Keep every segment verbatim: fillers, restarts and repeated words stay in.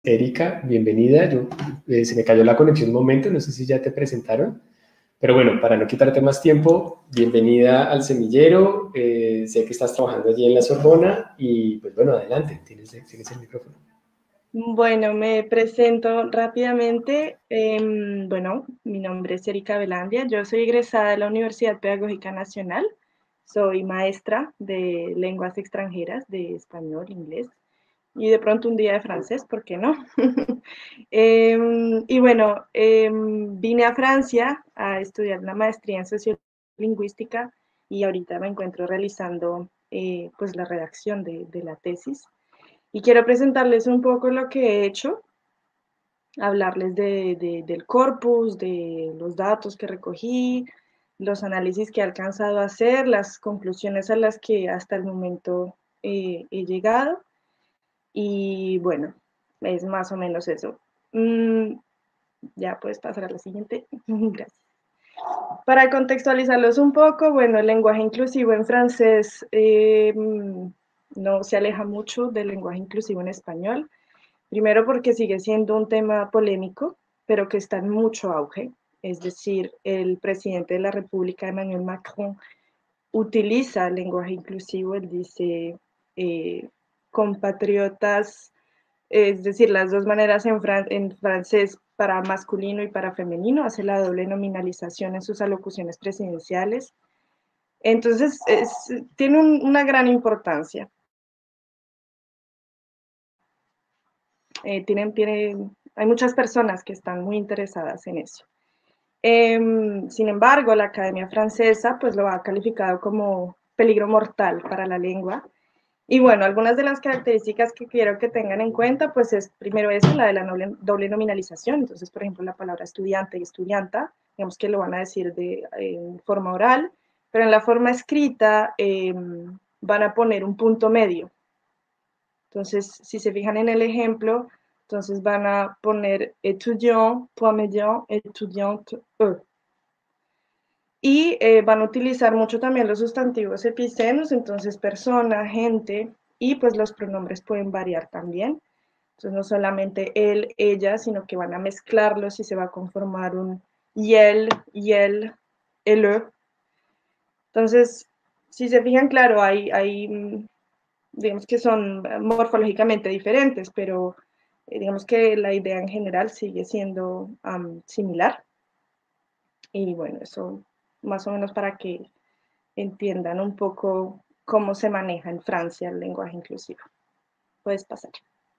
Erika, bienvenida. Yo, eh, se me cayó la conexión un momento, no sé si ya te presentaron, pero bueno, para no quitarte más tiempo, bienvenida al Semillero. Eh, sé que estás trabajando allí en la Sorbona y pues bueno, adelante, tienes, tienes el micrófono. Bueno, me presento rápidamente. Eh, bueno, mi nombre es Erika Velandia. Yo soy egresada de la Universidad Pedagógica Nacional. Soy maestra de lenguas extranjeras, de español, inglés y de pronto un día de francés, ¿por qué no? eh, y bueno, eh, vine a Francia a estudiar una maestría en sociolingüística y ahorita me encuentro realizando eh, pues la redacción de, de la tesis. Y quiero presentarles un poco lo que he hecho, hablarles de, de, del corpus, de los datos que recogí, los análisis que he alcanzado a hacer, las conclusiones a las que hasta el momento eh, he llegado. Y bueno, es más o menos eso. Mm, ya puedes pasar a la siguiente. Gracias. Para contextualizarlos un poco, bueno, el lenguaje inclusivo en francés eh, no se aleja mucho del lenguaje inclusivo en español. Primero porque sigue siendo un tema polémico, pero que está en mucho auge. Es decir, el presidente de la República, Emmanuel Macron, utiliza el lenguaje inclusivo. Él dice eh, compatriotas, es decir, las dos maneras en, fran en francés para masculino y para femenino, hace la doble nominalización en sus alocuciones presidenciales. Entonces, es, tiene un, una gran importancia. Eh, tienen, tienen, hay muchas personas que están muy interesadas en eso. Eh, sin embargo, la Academia Francesa pues lo ha calificado como peligro mortal para la lengua. Y bueno, algunas de las características que quiero que tengan en cuenta, pues es primero eso, la de la doble, doble nominalización. Entonces, por ejemplo, la palabra estudiante y estudianta, digamos que lo van a decir de eh, forma oral, pero en la forma escrita eh, van a poner un punto medio. Entonces, si se fijan en el ejemplo, entonces van a poner étudiant, point médian, étudiante, e. Y eh, van a utilizar mucho también los sustantivos epicenos, entonces persona, gente, y pues los pronombres pueden variar también. Entonces no solamente él, ella, sino que van a mezclarlos y se va a conformar un yel, yel, ele. Entonces, si se fijan, claro, hay, hay digamos que son morfológicamente diferentes, pero eh, digamos que la idea en general sigue siendo um, similar. Y bueno, eso más o menos para que entiendan un poco cómo se maneja en Francia el lenguaje inclusivo. Puedes pasar.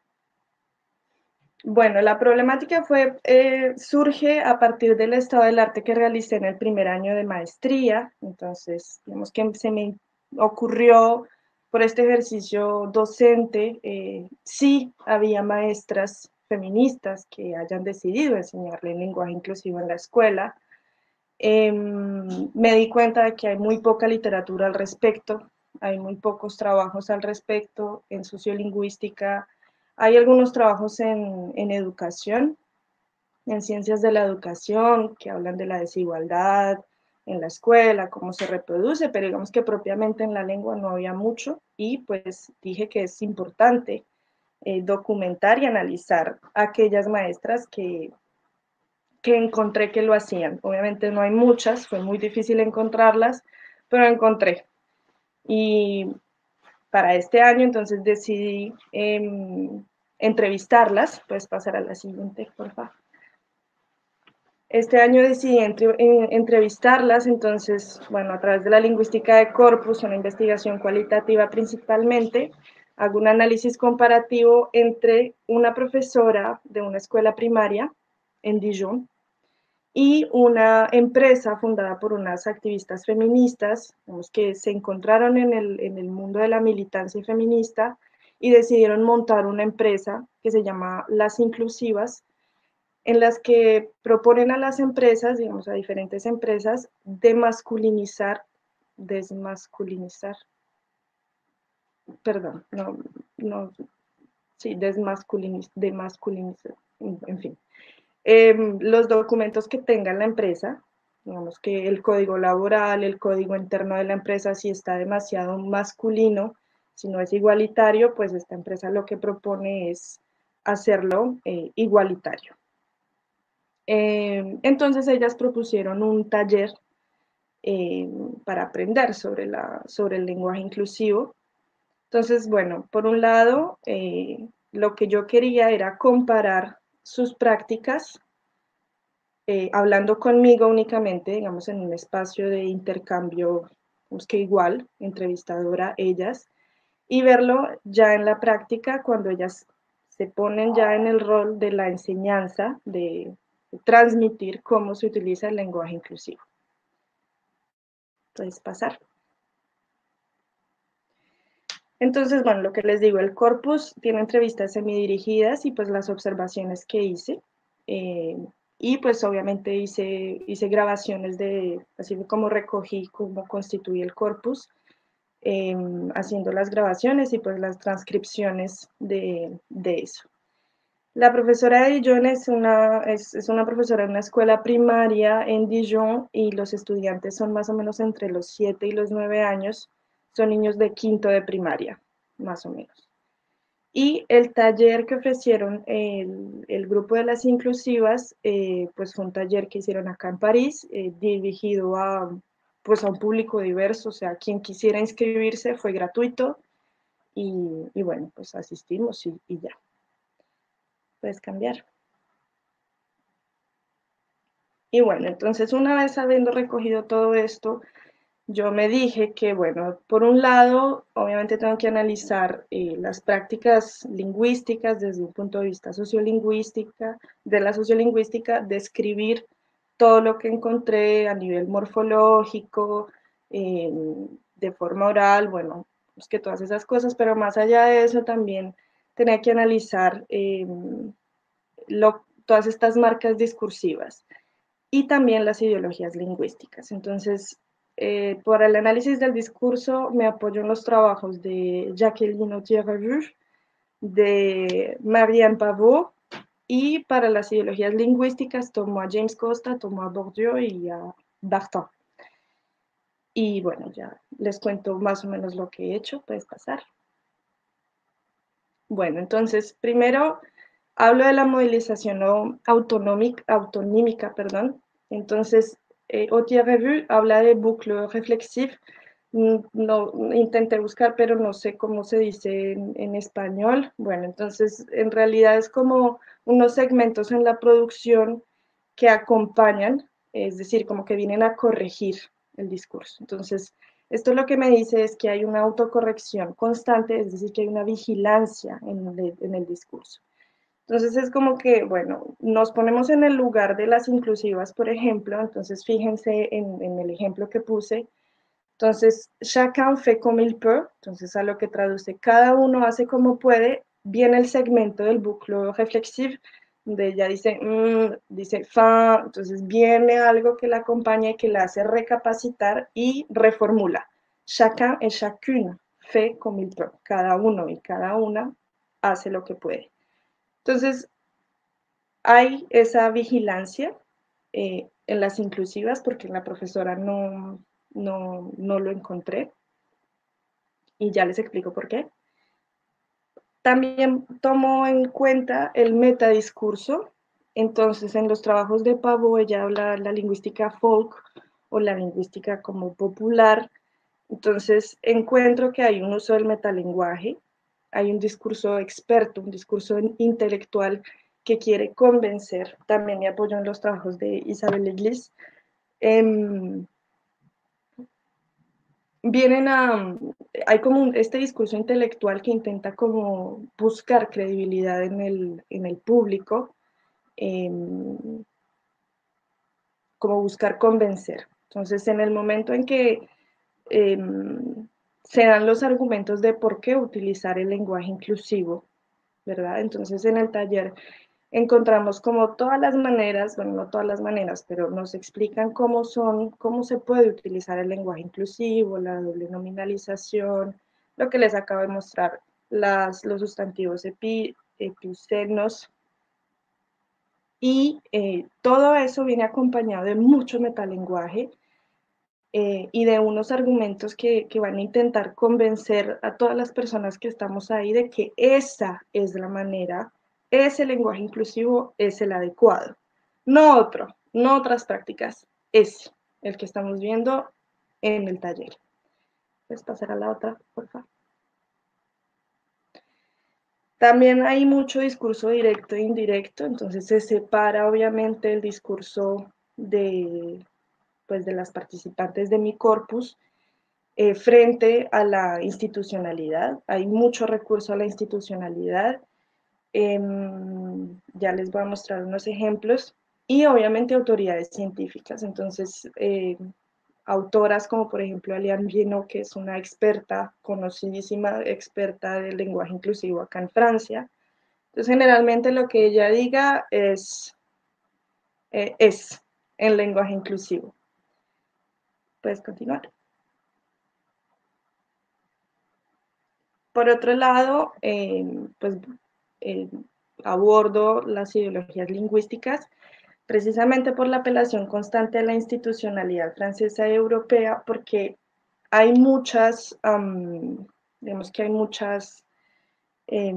Bueno, la problemática fue, eh, surge a partir del estado del arte que realicé en el primer año de maestría. Entonces, digamos que se me ocurrió por este ejercicio docente, eh, sí había maestras feministas que hayan decidido enseñarle el lenguaje inclusivo en la escuela. Eh, me di cuenta de que hay muy poca literatura al respecto, hay muy pocos trabajos al respecto en sociolingüística, hay algunos trabajos en, en educación, en ciencias de la educación, que hablan de la desigualdad en la escuela, cómo se reproduce, pero digamos que propiamente en la lengua no había mucho y pues dije que es importante eh, documentar y analizar a aquellas maestras que que encontré que lo hacían. Obviamente no hay muchas, fue muy difícil encontrarlas, pero encontré. Y para este año entonces decidí eh, entrevistarlas. Puedes pasar a la siguiente, por favor. Este año decidí entre, eh, entrevistarlas, entonces, bueno, a través de la lingüística de corpus, una investigación cualitativa principalmente, hago un análisis comparativo entre una profesora de una escuela primaria en Dijon y una empresa fundada por unas activistas feministas, digamos, que se encontraron en el, en el mundo de la militancia feminista y decidieron montar una empresa que se llama Las Inclusivas, en las que proponen a las empresas, digamos a diferentes empresas, demasculinizar, desmasculinizar, perdón, no, no, sí, desmasculinizar, demasculinizar, en fin, eh, los documentos que tenga la empresa, digamos que el código laboral, el código interno de la empresa, si está demasiado masculino, si no es igualitario, pues esta empresa lo que propone es hacerlo eh, igualitario. Eh, entonces ellas propusieron un taller eh, para aprender sobre, la, sobre el lenguaje inclusivo. Entonces, bueno, por un lado, eh, lo que yo quería era comparar sus prácticas, eh, hablando conmigo únicamente, digamos, en un espacio de intercambio, pues que igual, entrevistadora, ellas, y verlo ya en la práctica cuando ellas se ponen ya en el rol de la enseñanza, de, de transmitir cómo se utiliza el lenguaje inclusivo. Entonces, pasar. Entonces, bueno, lo que les digo, el corpus tiene entrevistas semidirigidas y pues las observaciones que hice. Eh, y pues obviamente hice, hice grabaciones de, así como recogí cómo constituye el corpus, eh, haciendo las grabaciones y pues las transcripciones de, de eso. La profesora de Dijon es una, es, es una profesora de una escuela primaria en Dijon y los estudiantes son más o menos entre los siete y los nueve años, son niños de quinto de primaria, más o menos. Y el taller que ofrecieron el, el grupo de las inclusivas, eh, pues fue un taller que hicieron acá en París, eh, dirigido a, pues a un público diverso, o sea, quien quisiera inscribirse fue gratuito y, y bueno, pues asistimos y, y ya. Puedes cambiar. Y bueno, entonces una vez habiendo recogido todo esto, yo me dije que, bueno, por un lado, obviamente tengo que analizar eh, las prácticas lingüísticas desde un punto de vista sociolingüística, de la sociolingüística, describir todo lo que encontré a nivel morfológico, eh, de forma oral, bueno, pues que todas esas cosas, pero más allá de eso también tenía que analizar eh, lo, todas estas marcas discursivas y también las ideologías lingüísticas. Entonces, eh, por el análisis del discurso me apoyo en los trabajos de Jacqueline Autier-Revue, de Marianne Pavot, y para las ideologías lingüísticas tomo a James Costa, tomo a Bourdieu y a Barthes. Y bueno, ya les cuento más o menos lo que he hecho, puedes pasar. Bueno, entonces, primero hablo de la modelización autonómica, autonímica, perdón. Entonces, eh, Autier-Revue habla de boucle reflexive. No, intenté buscar, pero no sé cómo se dice en, en español. Bueno, entonces, en realidad es como unos segmentos en la producción que acompañan, es decir, como que vienen a corregir el discurso. Entonces, esto lo que me dice es que hay una autocorrección constante, es decir, que hay una vigilancia en el, en el discurso. Entonces es como que, bueno, nos ponemos en el lugar de las inclusivas, por ejemplo, entonces fíjense en, en el ejemplo que puse. Entonces, chacun fait comme il peut, entonces a lo que traduce, cada uno hace como puede, viene el segmento del boucle reflexive, donde ella dice, mmm, dice fin, entonces viene algo que la acompaña y que la hace recapacitar y reformula. Chacun et chacune fait comme il peut, cada uno y cada una hace lo que puede. Entonces, hay esa vigilancia eh, en las inclusivas, porque en la profesora no, no, no lo encontré, y ya les explico por qué. También tomo en cuenta el metadiscurso. Entonces, en los trabajos de Pavot, ella habla la lingüística folk o la lingüística como popular. Entonces, encuentro que hay un uso del metalenguaje, hay un discurso experto, un discurso intelectual que quiere convencer. También me apoyo en los trabajos de Isabel Eglis. Eh, vienen a, hay como un, este discurso intelectual que intenta como buscar credibilidad en el, en el público, eh, como buscar convencer. Entonces, en el momento en que eh, se dan los argumentos de por qué utilizar el lenguaje inclusivo, ¿verdad? Entonces, en el taller encontramos como todas las maneras, bueno, no todas las maneras, pero nos explican cómo son, cómo se puede utilizar el lenguaje inclusivo, la doble nominalización, lo que les acabo de mostrar, las, los sustantivos epi, epicenos, y eh, todo eso viene acompañado de mucho metalenguaje eh, y de unos argumentos que, que van a intentar convencer a todas las personas que estamos ahí de que esa es la manera ese lenguaje inclusivo es el adecuado, no otro, no otras prácticas, es el que estamos viendo en el taller. ¿Puedes pasar a la otra, por favor? También hay mucho discurso directo e indirecto, entonces se separa obviamente el discurso de, pues, de las participantes de mi corpus eh, frente a la institucionalidad. Hay mucho recurso a la institucionalidad. Eh, ya les voy a mostrar unos ejemplos. Y obviamente autoridades científicas. Entonces, eh, autoras como por ejemplo Aliane Viennot, que es una experta, conocidísima experta del lenguaje inclusivo acá en Francia. Entonces, generalmente lo que ella diga es, eh, es en lenguaje inclusivo. Puedes continuar. Por otro lado, eh, pues eh, abordo las ideologías lingüísticas precisamente por la apelación constante a la institucionalidad francesa y europea, porque hay muchas, um, digamos que hay muchas eh,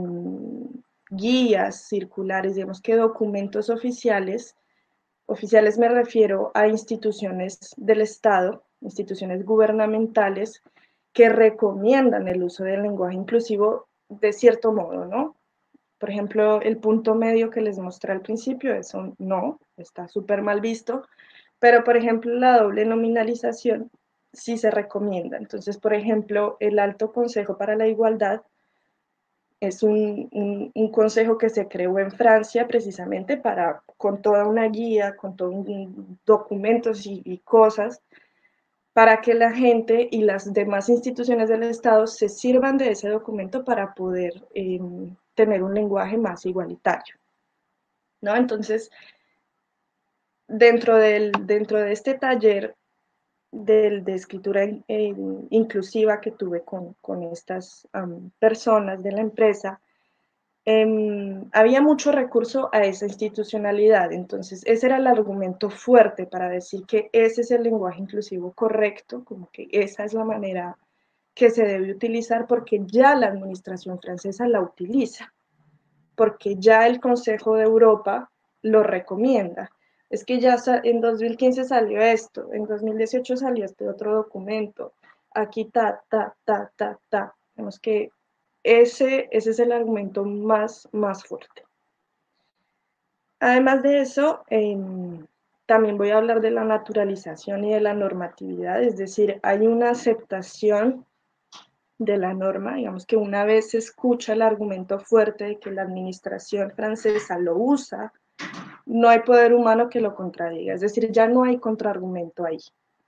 guías circulares, digamos que documentos oficiales. Oficiales me refiero a instituciones del Estado, instituciones gubernamentales, que recomiendan el uso del lenguaje inclusivo de cierto modo, ¿no? Por ejemplo, el punto medio que les mostré al principio, eso no, está súper mal visto, pero por ejemplo la doble nominalización sí se recomienda. Entonces, por ejemplo, el Alto Consejo para la Igualdad es un, un, un, consejo que se creó en Francia precisamente para, con toda una guía, con todos documentos y, y cosas, para que la gente y las demás instituciones del Estado se sirvan de ese documento para poder eh, tener un lenguaje más igualitario, ¿no? Entonces, dentro, del, dentro de este taller del, de escritura eh, inclusiva que tuve con, con estas um, personas de la empresa, Eh, había mucho recurso a esa institucionalidad, entonces ese era el argumento fuerte para decir que ese es el lenguaje inclusivo correcto, como que esa es la manera que se debe utilizar porque ya la administración francesa la utiliza, porque ya el Consejo de Europa lo recomienda. Es que ya en dos mil quince salió esto, en dos mil dieciocho salió este otro documento, aquí ta, ta, ta, ta, ta. Tenemos que ese, ese es el argumento más, más fuerte. Además de eso, eh, también voy a hablar de la naturalización y de la normatividad, es decir, hay una aceptación de la norma, digamos que una vez se escucha el argumento fuerte de que la administración francesa lo usa, no hay poder humano que lo contradiga, es decir, ya no hay contraargumento ahí.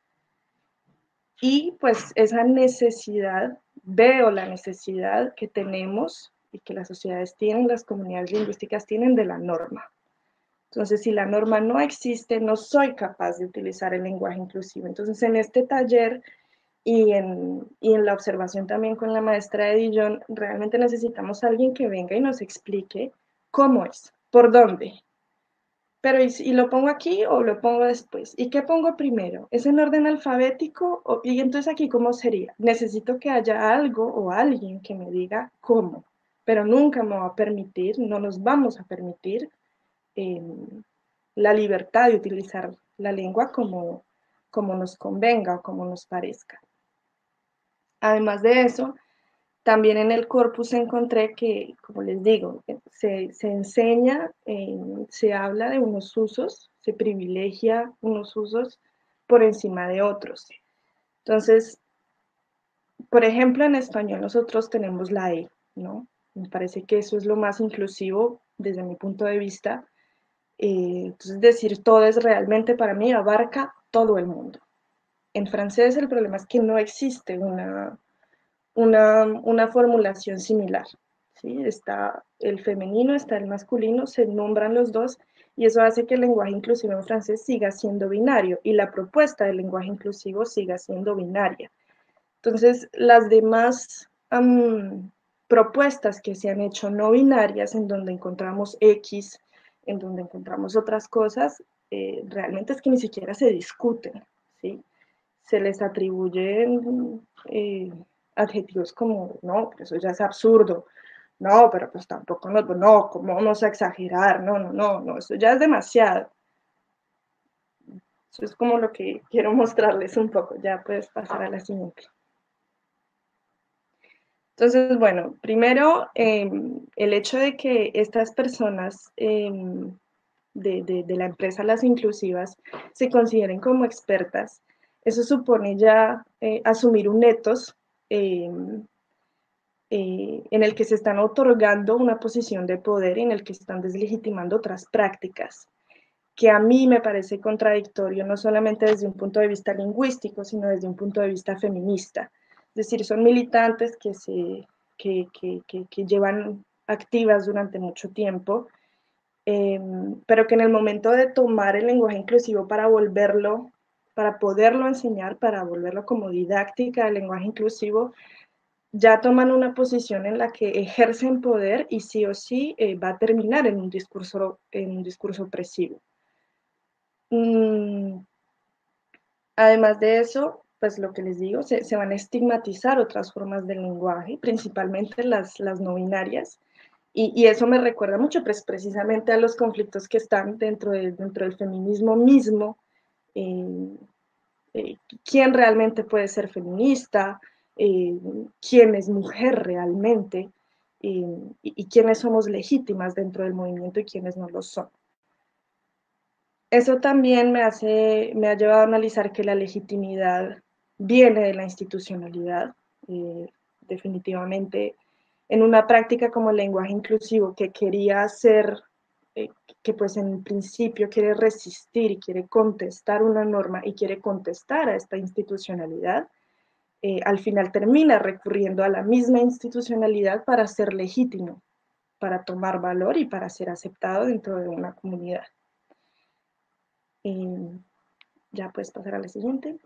Y pues esa necesidad, veo la necesidad que tenemos y que las sociedades tienen, las comunidades lingüísticas tienen de la norma. Entonces, si la norma no existe, no soy capaz de utilizar el lenguaje inclusivo. Entonces, en este taller y en, y en la observación también con la maestra de Dijon, realmente necesitamos a alguien que venga y nos explique cómo es, por dónde. Pero, ¿y, y lo pongo aquí o lo pongo después? ¿Y qué pongo primero? ¿Es en orden alfabético? O, y entonces aquí, ¿cómo sería? Necesito que haya algo o alguien que me diga cómo, pero nunca me va a permitir, no nos vamos a permitir eh, la libertad de utilizar la lengua como, como nos convenga o como nos parezca. Además de eso, también en el corpus encontré que, como les digo, se, se enseña, eh, se habla de unos usos, se privilegia unos usos por encima de otros. Entonces, por ejemplo, en español nosotros tenemos la E, ¿no? Me parece que eso es lo más inclusivo desde mi punto de vista. Eh, entonces, decir todo es realmente para mí abarca todo el mundo. En francés el problema es que no existe una, una, una formulación similar. ¿Sí? Está el femenino, está el masculino, se nombran los dos y eso hace que el lenguaje inclusivo en francés siga siendo binario y la propuesta del lenguaje inclusivo siga siendo binaria. Entonces, las demás um, propuestas que se han hecho no binarias, en donde encontramos X, en donde encontramos otras cosas, eh, realmente es que ni siquiera se discuten, ¿sí? Se les atribuyen eh, adjetivos como, no, eso ya es absurdo, no, pero pues tampoco, no, no, ¿cómo vamos a exagerar? No, no, no, no, eso ya es demasiado. Eso es como lo que quiero mostrarles un poco. Ya puedes pasar a la siguiente. Entonces, bueno, primero, eh, el hecho de que estas personas eh, de, de, de, la empresa Las Inclusivas se consideren como expertas, eso supone ya eh, asumir un etos eh, eh, en el que se están otorgando una posición de poder y en el que están deslegitimando otras prácticas, que a mí me parece contradictorio, no solamente desde un punto de vista lingüístico, sino desde un punto de vista feminista. Es decir, son militantes que, se, que, que, que, que llevan activas durante mucho tiempo, eh, pero que en el momento de tomar el lenguaje inclusivo para volverlo, para poderlo enseñar, para volverlo como didáctica del lenguaje inclusivo, ya toman una posición en la que ejercen poder y sí o sí eh, va a terminar en un discurso, en un discurso opresivo. Mm, además de eso, pues lo que les digo, se, se van a estigmatizar otras formas del lenguaje, principalmente las, las no binarias, y, y, eso me recuerda mucho pues, precisamente a los conflictos que están dentro, de, dentro del feminismo mismo, eh, eh, quién realmente puede ser feminista, eh, quién es mujer realmente, eh, y, y quiénes somos legítimas dentro del movimiento y quiénes no lo son. Eso también me, hace, me ha llevado a analizar que la legitimidad viene de la institucionalidad, eh, definitivamente en una práctica como el lenguaje inclusivo que quería hacer, eh, que pues en principio quiere resistir y quiere contestar una norma y quiere contestar a esta institucionalidad, eh, al final termina recurriendo a la misma institucionalidad para ser legítimo, para tomar valor y para ser aceptado dentro de una comunidad. Eh, ya puedes pasar a la siguiente.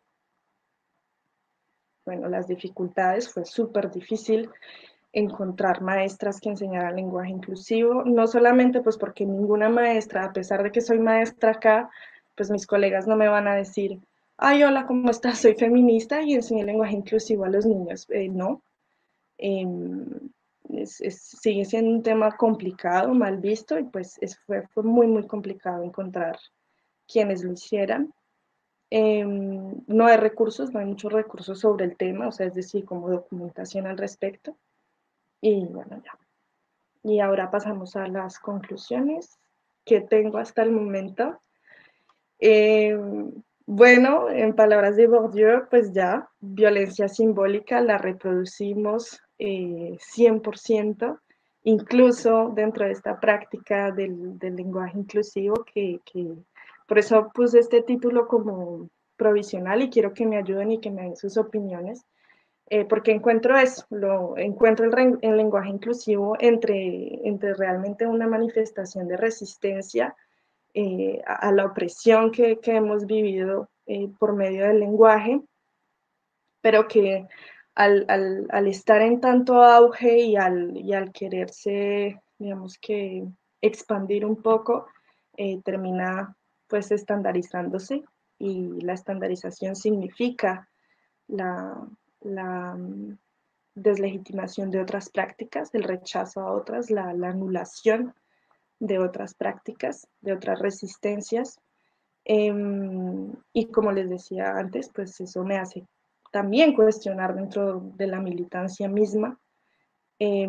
Bueno, las dificultades, fue súper difícil encontrar maestras que enseñaran lenguaje inclusivo, no solamente pues porque ninguna maestra, a pesar de que soy maestra acá, pues mis colegas no me van a decir, ay, hola, ¿cómo estás? Soy feminista y enseñé lenguaje inclusivo a los niños. Eh, no, eh, es, es, sigue siendo un tema complicado, mal visto, y pues es, fue, fue muy, muy complicado encontrar quienes lo hicieran. Eh, no hay recursos, no hay muchos recursos sobre el tema, o sea, es decir, como documentación al respecto. Y bueno, ya. Y ahora pasamos a las conclusiones que tengo hasta el momento. Eh, bueno, en palabras de Bourdieu, pues ya, violencia simbólica la reproducimos eh, cien por ciento, incluso dentro de esta práctica del, del lenguaje inclusivo, que, que por eso puse este título como provisional y quiero que me ayuden y que me den sus opiniones, eh, porque encuentro eso, lo, encuentro el, el lenguaje inclusivo entre, entre realmente una manifestación de resistencia eh, a, a, la opresión que, que hemos vivido eh, por medio del lenguaje, pero que al, al, al, estar en tanto auge y al, y al quererse, digamos que, expandir un poco, eh, termina pues estandarizándose, y la estandarización significa la, la deslegitimación de otras prácticas, el rechazo a otras, la, la anulación de otras prácticas, de otras resistencias. Eh, y como les decía antes, pues eso me hace también cuestionar dentro de la militancia misma, eh,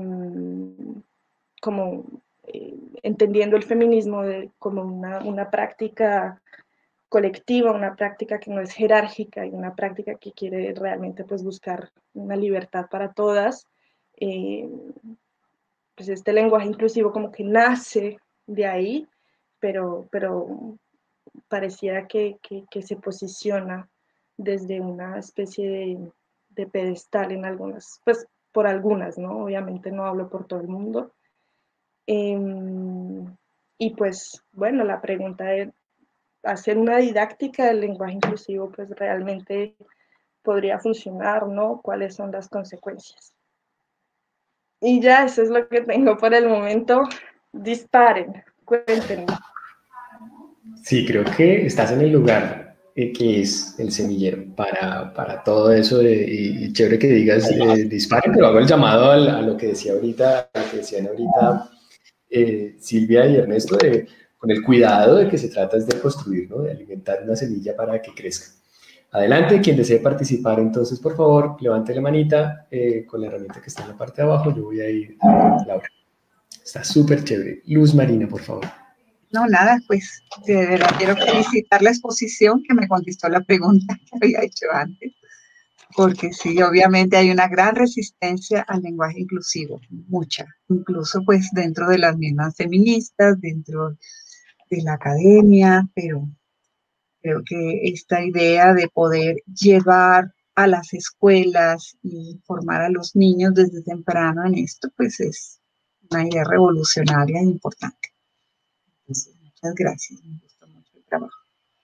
como eh, entendiendo el feminismo de, como una, una práctica colectiva, una práctica que no es jerárquica y una práctica que quiere realmente pues buscar una libertad para todas. Eh, pues este lenguaje inclusivo como que nace de ahí, pero, pero pareciera que, que, que se posiciona desde una especie de, de pedestal en algunas, pues por algunas, ¿no? Obviamente no hablo por todo el mundo. Eh, y pues, bueno, la pregunta de hacer una didáctica del lenguaje inclusivo, pues realmente podría funcionar, ¿no? ¿Cuáles son las consecuencias? Y ya, eso es lo que tengo por el momento. Disparen, cuéntenme. Sí, creo que estás en el lugar eh, qué es el semillero para, para todo eso. De, y, y chévere que digas, eh, disparen, pero hago el llamado al, a lo que decía ahorita, a lo que decían ahorita eh, Silvia y Ernesto, de, con el cuidado de que se trata es de construir, ¿no? De alimentar una semilla para que crezca. Adelante, quien desee participar, entonces, por favor, levante la manita eh, con la herramienta que está en la parte de abajo. Yo voy a ir a Laura. Está súper chévere. Luz Marina, por favor. No, nada, pues de verdad quiero felicitar la exposición que me contestó la pregunta que había hecho antes, porque sí, obviamente hay una gran resistencia al lenguaje inclusivo, mucha, incluso pues dentro de las mismas feministas, dentro de la academia, pero creo que esta idea de poder llevar a las escuelas y formar a los niños desde temprano en esto, pues es una idea revolucionaria e importante. Entonces, muchas gracias, me gustó mucho el trabajo.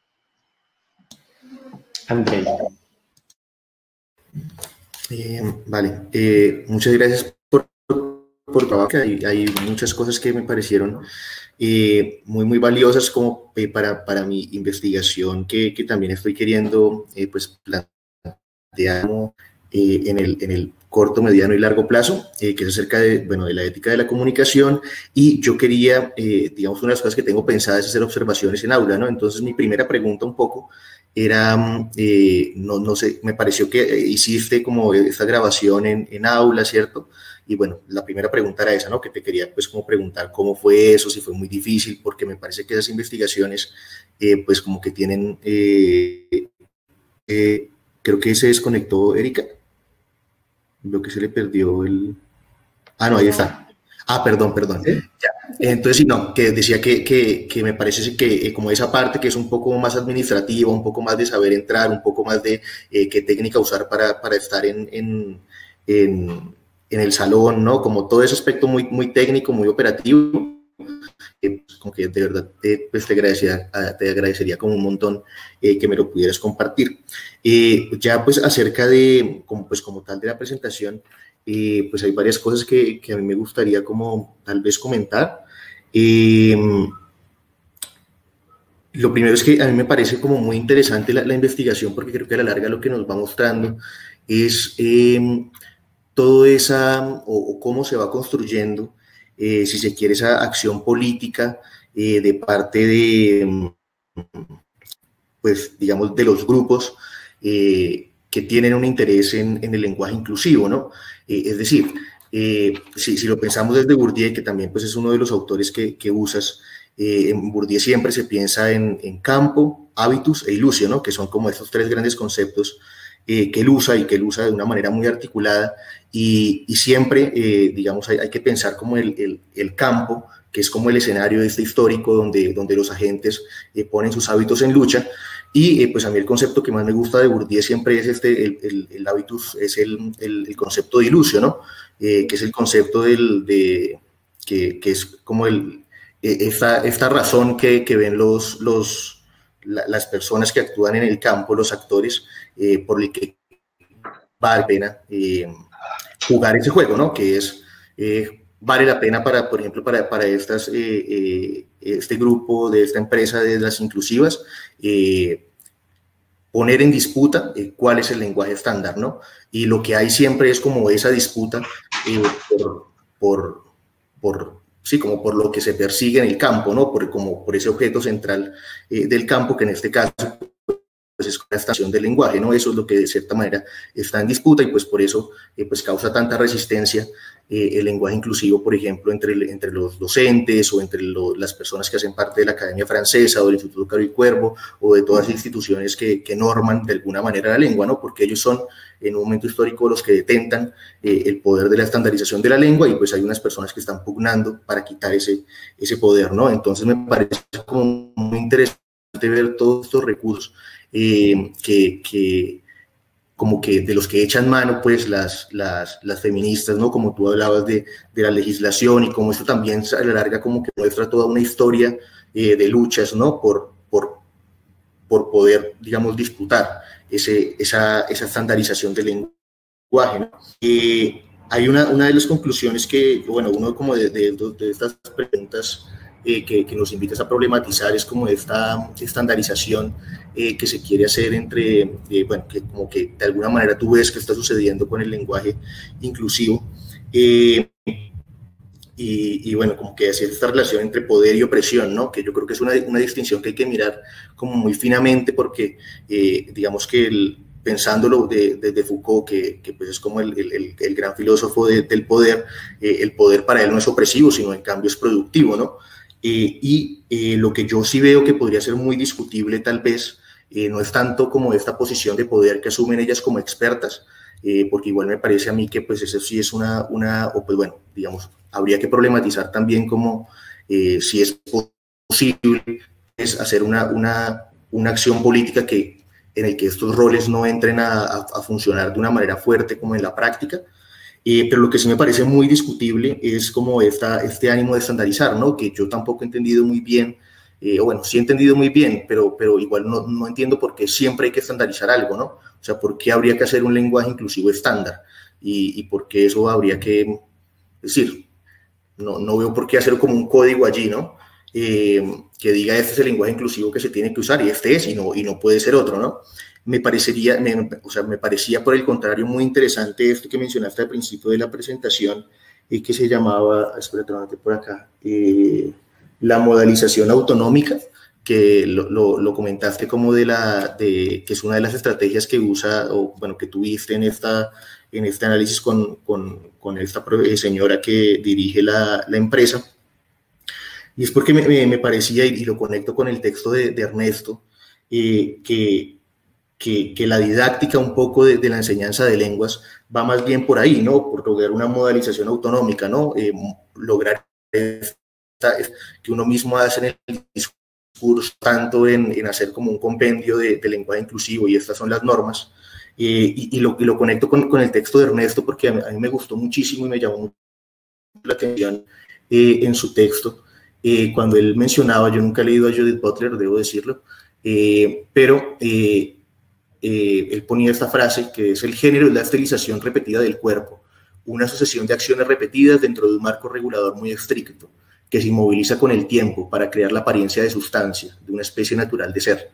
André. Eh, vale, eh, muchas gracias por, por trabajo. Hay, hay muchas cosas que me parecieron eh, muy, muy valiosas como eh, para, para mi investigación que, que también estoy queriendo eh, pues, plantear eh, en, el, en el corto, mediano y largo plazo, eh, que es acerca de, bueno, de la ética de la comunicación. Y yo quería, eh, digamos, una de las cosas que tengo pensadas es hacer observaciones en aula, ¿no? Entonces, mi primera pregunta un poco era, eh, no, no sé, me pareció que hiciste como esta grabación en, en aula, ¿cierto? Y bueno, la primera pregunta era esa, ¿no? Que te quería pues como preguntar cómo fue eso, si fue muy difícil, porque me parece que esas investigaciones eh, pues como que tienen, eh, eh, creo que se desconectó Erika. Veo que se le perdió el... Ah, no, ahí está. Ah, perdón, perdón. ¿Sí? Ya. Entonces, sí, no, que decía que, que, que me parece que eh, como esa parte que es un poco más administrativa, un poco más de saber entrar, un poco más de eh, qué técnica usar para, para estar en, en, en, en el salón, ¿no? Como todo ese aspecto muy, muy técnico, muy operativo, eh, pues, como que de verdad eh, pues te, agradecería, te agradecería como un montón eh, que me lo pudieras compartir. Eh, ya pues acerca de, como, pues como tal de la presentación, eh, pues hay varias cosas que, que a mí me gustaría como tal vez comentar. Eh, lo primero es que a mí me parece como muy interesante la, la investigación, porque creo que a la larga lo que nos va mostrando es eh, todo esa, o, o cómo se va construyendo, eh, si se quiere, esa acción política eh, de parte de, pues, digamos, de los grupos eh, que tienen un interés en, en el lenguaje inclusivo, ¿no? Eh, es decir, eh, si, si lo pensamos desde Bourdieu, que también pues, es uno de los autores que, que usas, eh, en Bourdieu siempre se piensa en, en campo, habitus e ilusio, ¿no? Que son como estos tres grandes conceptos eh, que él usa y que él usa de una manera muy articulada y, y siempre, eh, digamos, hay, hay que pensar como el, el, el campo, que es como el escenario de este histórico donde, donde los agentes eh, ponen sus hábitos en lucha. Y eh, pues a mí el concepto que más me gusta de Bourdieu siempre es este, el, el, el habitus, es el, el, el concepto de ilusio, ¿no? Eh, que es el concepto del, de, que, que es como el, eh, esta, esta razón que, que ven los, los, la, las personas que actúan en el campo, los actores, eh, por el que vale la pena eh, jugar ese juego, ¿no? Que es... Eh, vale la pena para, por ejemplo, para, para estas, eh, eh, este grupo de esta empresa de las inclusivas, eh, poner en disputa eh, cuál es el lenguaje estándar, ¿no? Y lo que hay siempre es como esa disputa eh, por, por, por, sí, como por lo que se persigue en el campo, ¿no? Por, como por ese objeto central eh, del campo, que en este caso pues es la estación del lenguaje, ¿no? Eso es lo que de cierta manera está en disputa y pues por eso eh, pues causa tanta resistencia eh, el lenguaje inclusivo, por ejemplo, entre, entre los docentes o entre lo, las personas que hacen parte de la Academia Francesa o del Instituto Caro y Cuervo o de todas las instituciones que, que norman de alguna manera la lengua, ¿no? Porque ellos son en un momento histórico los que detentan eh, el poder de la estandarización de la lengua y pues hay unas personas que están pugnando para quitar ese, ese poder, ¿no? Entonces me parece como muy interesante ver todos estos recursos Eh, que, que como que de los que echan mano pues las, las, las feministas, ¿no? Como tú hablabas de, de la legislación y como esto también a la larga como que muestra toda una historia eh, de luchas, ¿no? Por, por, por poder, digamos, disputar ese, esa, esa estandarización del lenguaje, ¿no? Eh, hay una, una de las conclusiones que, bueno, uno como de, de, de estas preguntas eh, que, que nos invitas a problematizar es como esta estandarización eh, que se quiere hacer entre, eh, bueno, que como que de alguna manera tú ves que está sucediendo con el lenguaje inclusivo. Eh, Y, y bueno, como que hacer esta relación entre poder y opresión, ¿no? Que yo creo que es una, una distinción que hay que mirar como muy finamente porque, eh, digamos que el, pensándolo desde de, de Foucault, que, que pues es como el, el, el gran filósofo de, del poder, eh, el poder para él no es opresivo, sino en cambio es productivo, ¿no? Eh, y eh, lo que yo sí veo que podría ser muy discutible tal vez, eh, no es tanto como esta posición de poder que asumen ellas como expertas, eh, porque igual me parece a mí que pues eso sí es una, una o pues bueno, digamos, habría que problematizar también como eh, si es posible es hacer una, una, una acción política que, en el que estos roles no entren a, a, a funcionar de una manera fuerte como en la práctica. Eh, pero lo que sí me parece muy discutible es como esta, este ánimo de estandarizar, ¿no? Que yo tampoco he entendido muy bien, eh, o bueno, sí he entendido muy bien, pero, pero igual no, no entiendo por qué siempre hay que estandarizar algo, ¿no? O sea, ¿por qué habría que hacer un lenguaje inclusivo estándar? Y, y por qué eso habría que, es decir, no, no veo por qué hacer como un código allí, ¿no? Eh, que diga este es el lenguaje inclusivo que se tiene que usar y este es y no, y no puede ser otro, ¿no? Me parecería, me, o sea, me parecía por el contrario muy interesante esto que mencionaste al principio de la presentación y eh, que se llamaba, espérate, por acá, eh, la modalización autonómica, que lo, lo, lo comentaste como de la, de, que es una de las estrategias que usa, o bueno, que tuviste en esta, en este análisis con, con, con esta señora que dirige la, la empresa. Y es porque me, me, me parecía, y lo conecto con el texto de, de Ernesto, eh, que, que, que la didáctica un poco de, de la enseñanza de lenguas va más bien por ahí, ¿no? Por lograr una modalización autonómica, ¿no? Eh, lograr esta, que uno mismo hace en el discurso, tanto en, en hacer como un compendio de, de lenguaje inclusivo, y estas son las normas. Eh, y, y, lo, y lo conecto con, con el texto de Ernesto porque a mí, a mí me gustó muchísimo y me llamó mucho la atención eh, en su texto. Eh, cuando él mencionaba, yo nunca he leído a Judith Butler, debo decirlo, eh, pero eh, eh, él ponía esta frase que es: el género es la esterilización repetida del cuerpo, una sucesión de acciones repetidas dentro de un marco regulador muy estricto, que se inmoviliza con el tiempo para crear la apariencia de sustancia, de una especie natural de ser.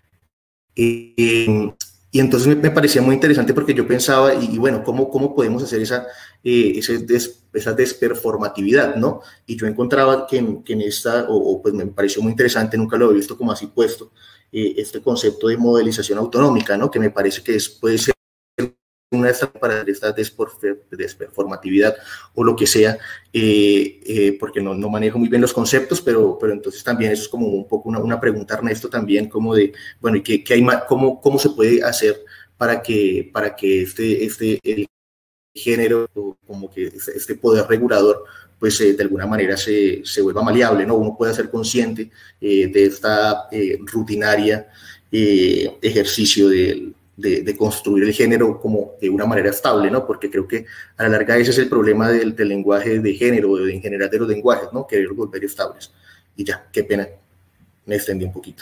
Eh, eh, y entonces me, me parecía muy interesante porque yo pensaba, y, y bueno, ¿cómo, cómo podemos hacer esa, eh, ese des, esa desperformatividad, ¿no? Y yo encontraba que en, que en esta, o, o pues me pareció muy interesante, nunca lo había visto como así puesto, eh, este concepto de modelización autonómica, ¿no? Que me parece que es, puede ser una para esta desperformatividad o lo que sea, eh, eh, porque no, no manejo muy bien los conceptos, pero, pero entonces también eso es como un poco una, una pregunta, Ernesto, también como de, bueno, ¿y qué, qué hay más, cómo, cómo se puede hacer para que, para que este, este el género, como que este poder regulador, pues eh, de alguna manera se, se vuelva maleable, ¿no? Uno puede ser consciente eh, de esta eh, rutinaria eh, ejercicio del De, de construir el género como de una manera estable, ¿no? Porque creo que a la larga ese es el problema del, del lenguaje de género, de, en general de los lenguajes, ¿no? Querer volver estables. Y ya, qué pena, me extendí un poquito.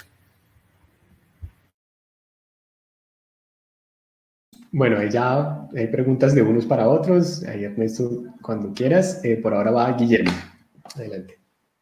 Bueno, ahí ya hay preguntas de unos para otros. Ahí, Ernesto, cuando quieras. Eh, por ahora va Guillermo. Adelante.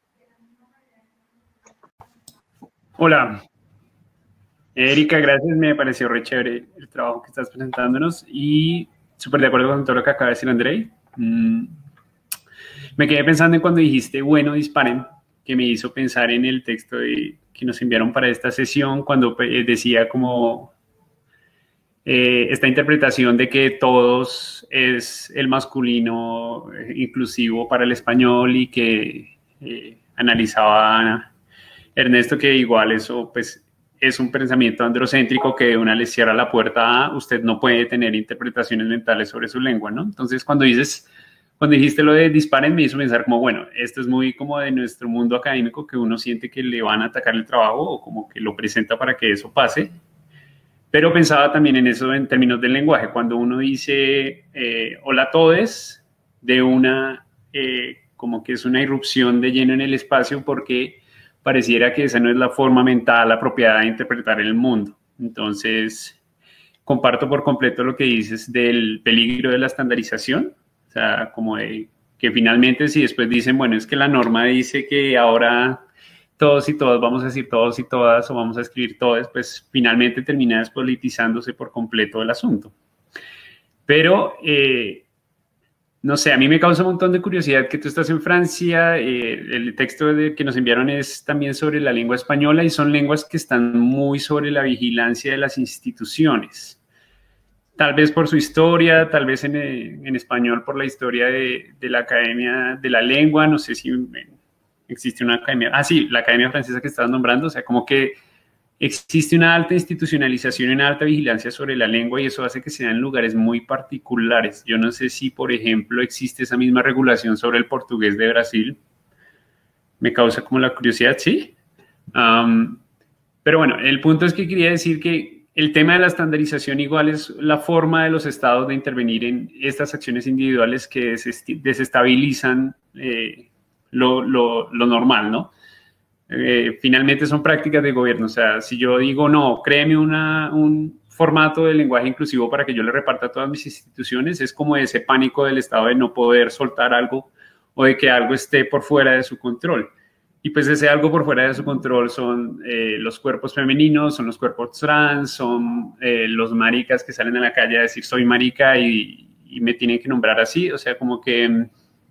Hola. Erika, gracias, me pareció re chévere el trabajo que estás presentándonos y súper de acuerdo con todo lo que acaba de decir Andrei. Mm. Me quedé pensando en cuando dijiste, bueno, disparen, que me hizo pensar en el texto de, que nos enviaron para esta sesión, cuando eh, decía como eh, esta interpretación de que todos es el masculino eh, inclusivo para el español y que eh, analizaba Ernesto que igual eso pues es un pensamiento androcéntrico que de una le cierra la puerta a usted no puede tener interpretaciones mentales sobre su lengua, ¿no? Entonces, cuando dices, cuando dijiste lo de disparen, me hizo pensar como, bueno, esto es muy como de nuestro mundo académico que uno siente que le van a atacar el trabajo o como que lo presenta para que eso pase. Pero pensaba también en eso en términos del lenguaje. Cuando uno dice eh, hola a todes, de una, eh, como que es una irrupción de lleno en el espacio porque pareciera que esa no es la forma mental apropiada de interpretar el mundo. Entonces, comparto por completo lo que dices del peligro de la estandarización, o sea, como de que finalmente si después dicen, bueno, es que la norma dice que ahora todos y todas vamos a decir todos y todas o vamos a escribir todas, pues finalmente termina despolitizándose por completo el asunto. Pero, eh, no sé, a mí me causa un montón de curiosidad que tú estás en Francia, eh, el texto de, que nos enviaron es también sobre la lengua española y son lenguas que están muy sobre la vigilancia de las instituciones. Tal vez por su historia, tal vez en, en español por la historia de, de la Academia de la Lengua, no sé si existe una academia, ah sí, la Academia Francesa que estabas nombrando, o sea, como que existe una alta institucionalización y una alta vigilancia sobre la lengua y eso hace que sean lugares muy particulares. Yo no sé si, por ejemplo, existe esa misma regulación sobre el portugués de Brasil. Me causa como la curiosidad, ¿sí? Um, pero bueno, el punto es que quería decir que el tema de la estandarización igual es la forma de los estados de intervenir en estas acciones individuales que desestabilizan eh, lo, lo, lo normal, ¿no? Eh, finalmente son prácticas de gobierno. O sea, si yo digo, no, créeme una, un formato de lenguaje inclusivo para que yo le reparta a todas mis instituciones, es como ese pánico del Estado de no poder soltar algo o de que algo esté por fuera de su control. Y pues ese algo por fuera de su control son eh, los cuerpos femeninos, son los cuerpos trans, son eh, los maricas que salen a la calle a decir soy marica y, y me tienen que nombrar así. O sea, como que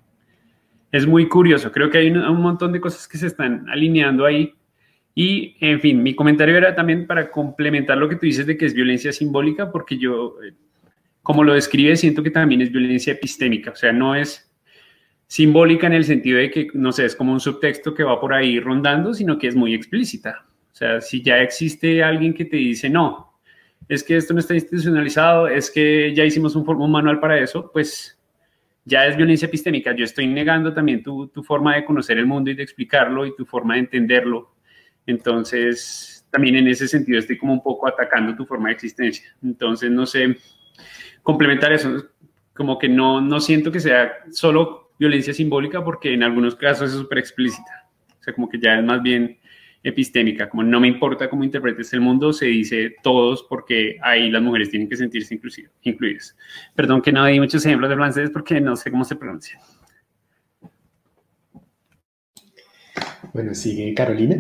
es muy curioso. Creo que hay un, un montón de cosas que se están alineando ahí. Y, en fin, mi comentario era también para complementar lo que tú dices de que es violencia simbólica, porque yo, como lo describe, siento que también es violencia epistémica. O sea, no es simbólica en el sentido de que, no sé, es como un subtexto que va por ahí rondando, sino que es muy explícita. O sea, si ya existe alguien que te dice, no, es que esto no está institucionalizado, es que ya hicimos un, un manual para eso, pues ya es violencia epistémica. Yo estoy negando también tu, tu forma de conocer el mundo y de explicarlo y tu forma de entenderlo. Entonces, también en ese sentido estoy como un poco atacando tu forma de existencia. Entonces, no sé, complementar eso, como que no, no siento que sea solo violencia simbólica porque en algunos casos es súper explícita. O sea, como que ya es más bien epistémica, como no me importa cómo interpretes el mundo, se dice todos porque ahí las mujeres tienen que sentirse incluidas. Perdón que no di muchos ejemplos de francés porque no sé cómo se pronuncia. Bueno, sigue Carolina.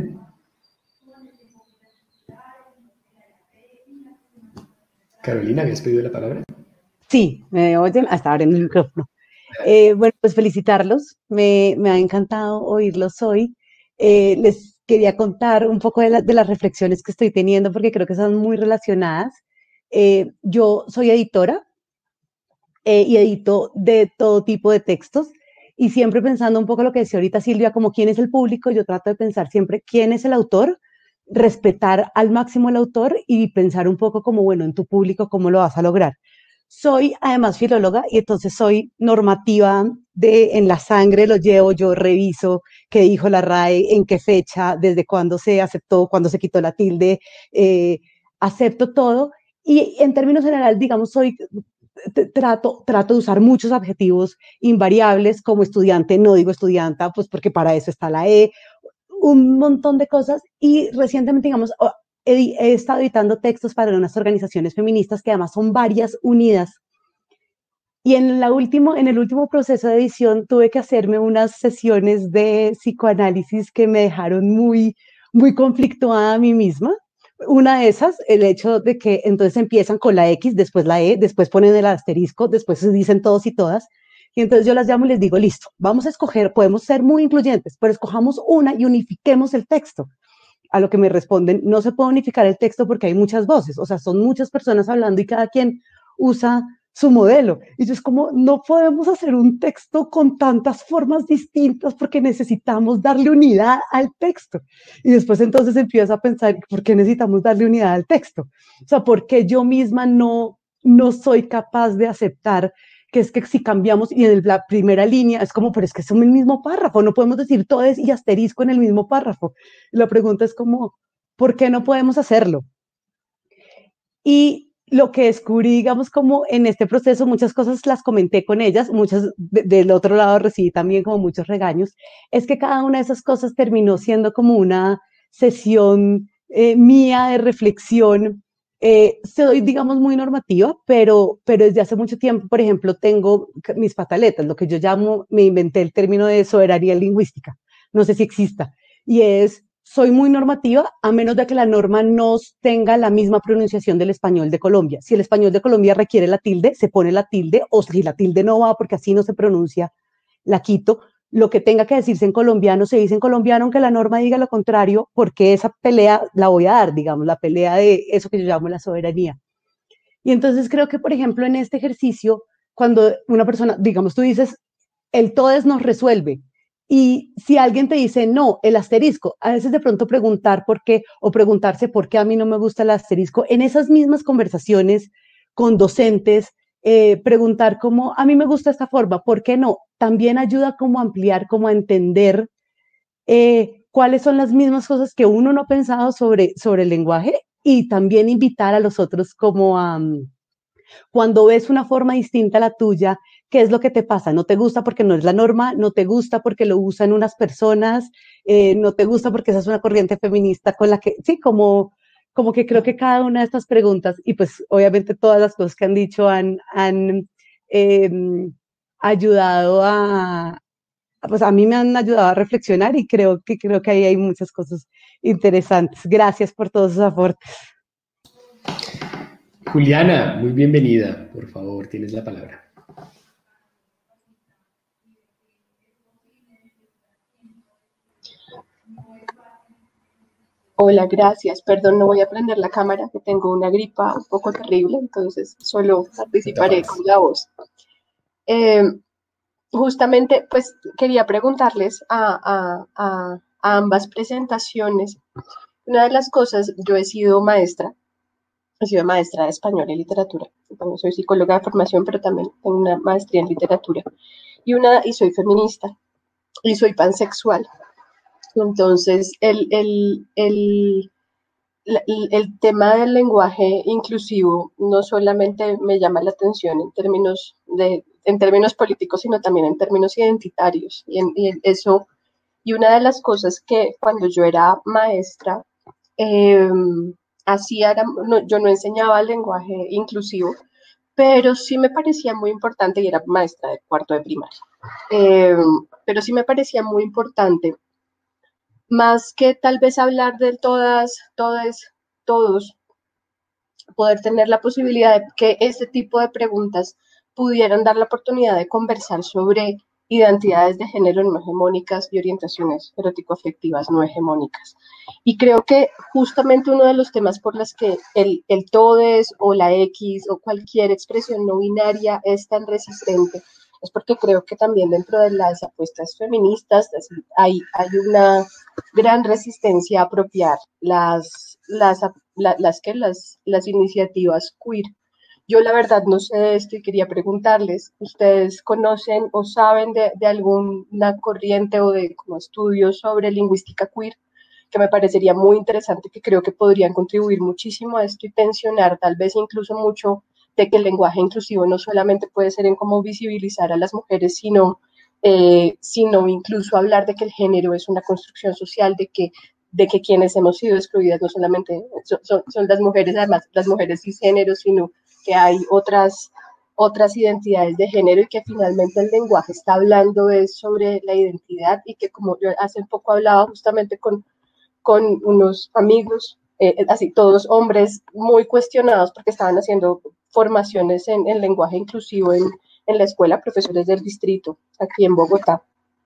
Carolina, ¿habías pedido la palabra? Sí, me oyen, hasta ahora en el micrófono. Eh, bueno, pues felicitarlos, me, me ha encantado oírlos hoy. Eh, les quería contar un poco de, la, de las reflexiones que estoy teniendo porque creo que son muy relacionadas. Eh, yo soy editora eh, y edito de todo tipo de textos y siempre pensando un poco lo que decía ahorita Silvia, como quién es el público, yo trato de pensar siempre quién es el autor, respetar al máximo el autor y pensar un poco como, bueno, en tu público, cómo lo vas a lograr. Soy además filóloga y entonces soy normativa de en la sangre, lo llevo, yo reviso qué dijo la R A E, en qué fecha, desde cuándo se aceptó, cuándo se quitó la tilde, eh, acepto todo y en términos generales, digamos, soy, trato, trato de usar muchos adjetivos invariables como estudiante, no digo estudianta, pues porque para eso está la E, un montón de cosas y recientemente, digamos, He, he estado editando textos para unas organizaciones feministas que además son varias unidas. Y en, la último, en el último proceso de edición tuve que hacerme unas sesiones de psicoanálisis que me dejaron muy, muy conflictuada a mí misma. Una de esas, el hecho de que entonces empiezan con la X, después la E, después ponen el asterisco, después se dicen todos y todas. Y entonces yo las llamo y les digo, listo, vamos a escoger, podemos ser muy incluyentes, pero escojamos una y unifiquemos el texto. A lo que me responden, no se puede unificar el texto porque hay muchas voces, o sea, son muchas personas hablando y cada quien usa su modelo. Y yo es como, no podemos hacer un texto con tantas formas distintas porque necesitamos darle unidad al texto. Y después entonces empiezo a pensar, ¿por qué necesitamos darle unidad al texto? O sea, ¿por qué yo misma no, no soy capaz de aceptar que es que si cambiamos y en la primera línea es como, pero es que es el mismo párrafo, no podemos decir todes y asterisco en el mismo párrafo. Y la pregunta es como, ¿por qué no podemos hacerlo? Y lo que descubrí, digamos, como en este proceso, muchas cosas las comenté con ellas, muchas de, del otro lado recibí también como muchos regaños, es que cada una de esas cosas terminó siendo como una sesión eh, mía de reflexión Eh, soy, digamos, muy normativa, pero, pero desde hace mucho tiempo, por ejemplo, tengo mis pataletas, lo que yo llamo, me inventé el término de soberanía lingüística, no sé si exista, y es, soy muy normativa a menos de que la norma no tenga la misma pronunciación del español de Colombia. Si el español de Colombia requiere la tilde, se pone la tilde, o si la tilde no va porque así no se pronuncia, la quito. Lo que tenga que decirse en colombiano se dice en colombiano, aunque la norma diga lo contrario, porque esa pelea la voy a dar, digamos, la pelea de eso que yo llamo la soberanía. Y entonces creo que, por ejemplo, en este ejercicio, cuando una persona, digamos, tú dices, el todes nos resuelve, y si alguien te dice, no, el asterisco, a veces de pronto preguntar por qué, o preguntarse por qué a mí no me gusta el asterisco, en esas mismas conversaciones con docentes, eh, preguntar como, a mí me gusta esta forma, ¿por qué no? También ayuda como a ampliar, como a entender eh, cuáles son las mismas cosas que uno no ha pensado sobre, sobre el lenguaje, y también invitar a los otros como a, um, cuando ves una forma distinta a la tuya, ¿qué es lo que te pasa? ¿No te gusta porque no es la norma? ¿No te gusta porque lo usan unas personas? Eh, ¿No te gusta porque esa es una corriente feminista con la que, sí, como, como que creo que cada una de estas preguntas, y pues obviamente todas las cosas que han dicho han, han eh, ayudado a, pues a mí me han ayudado a reflexionar, y creo que, creo que ahí hay muchas cosas interesantes. Gracias por todos sus aportes. Juliana, muy bienvenida. Por favor, tienes la palabra. Hola, gracias. Perdón, no voy a prender la cámara, que tengo una gripa un poco terrible, entonces solo participaré con la voz. Eh, justamente, pues quería preguntarles a, a, a, a ambas presentaciones. Una de las cosas, yo he sido maestra, he sido maestra de español y literatura. Bueno, soy psicóloga de formación, pero también tengo una maestría en literatura. Y, una, y soy feminista, y soy pansexual. Entonces, el, el, el, el, el tema del lenguaje inclusivo no solamente me llama la atención en términos, de, en términos políticos, sino también en términos identitarios. Y, en, y eso, y una de las cosas que cuando yo era maestra, eh, hacía era, no, yo no enseñaba el lenguaje inclusivo, pero sí me parecía muy importante, y era maestra de cuarto de primaria, eh, pero sí me parecía muy importante, más que tal vez hablar de todas, todas, todos, poder tener la posibilidad de que este tipo de preguntas pudieran dar la oportunidad de conversar sobre identidades de género no hegemónicas y orientaciones erótico-afectivas no hegemónicas. Y creo que justamente uno de los temas por los que el, el todes o la X o cualquier expresión no binaria es tan resistente es porque creo que también dentro de las apuestas feministas hay, hay una gran resistencia a apropiar las, las, las, las, que las, las iniciativas queer. Yo la verdad no sé de esto y quería preguntarles, ¿ustedes conocen o saben de, de alguna corriente o de como estudios sobre lingüística queer? Que me parecería muy interesante, que creo que podrían contribuir muchísimo a esto y tensionar tal vez incluso mucho de que el lenguaje inclusivo no solamente puede ser en cómo visibilizar a las mujeres, sino, eh, sino incluso hablar de que el género es una construcción social, de que, de que quienes hemos sido excluidas no solamente son, son, son las mujeres, además las mujeres cisgénero, sino que hay otras, otras identidades de género, y que finalmente el lenguaje está hablando es sobre la identidad, y que como yo hace poco hablaba justamente con, con unos amigos, eh, así todos hombres muy cuestionados porque estaban haciendo formaciones en, en lenguaje inclusivo en, en la escuela, profesores del distrito aquí en Bogotá,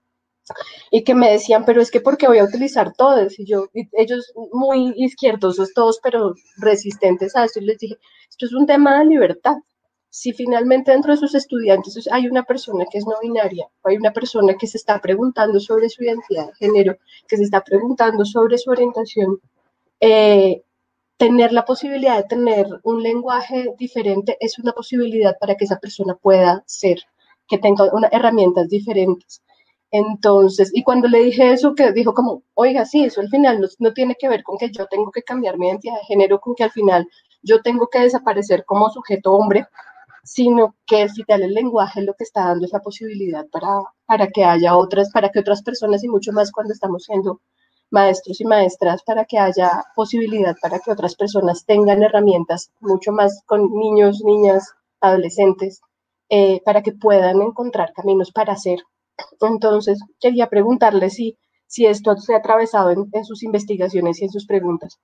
y que me decían, pero es que ¿por qué voy a utilizar todos? Y yo, y ellos muy izquierdosos todos, pero resistentes a esto, y les dije, esto es un tema de libertad. Si finalmente dentro de sus estudiantes hay una persona que es no binaria, o hay una persona que se está preguntando sobre su identidad de género, que se está preguntando sobre su orientación, eh, tener la posibilidad de tener un lenguaje diferente es una posibilidad para que esa persona pueda ser, que tenga unas herramientas diferentes. Entonces, y cuando le dije eso, que dijo como, oiga, sí, eso al final no, no tiene que ver con que yo tengo que cambiar mi identidad de género, con que al final yo tengo que desaparecer como sujeto hombre, sino que al final el lenguaje lo que está dando es la posibilidad para, para que haya otras, para que otras personas, y mucho más cuando estamos siendo maestros y maestras para que haya posibilidad para que otras personas tengan herramientas, mucho más con niños, niñas, adolescentes, eh, para que puedan encontrar caminos para hacer. Entonces, quería preguntarle si, si esto se ha atravesado en, en sus investigaciones y en sus preguntas.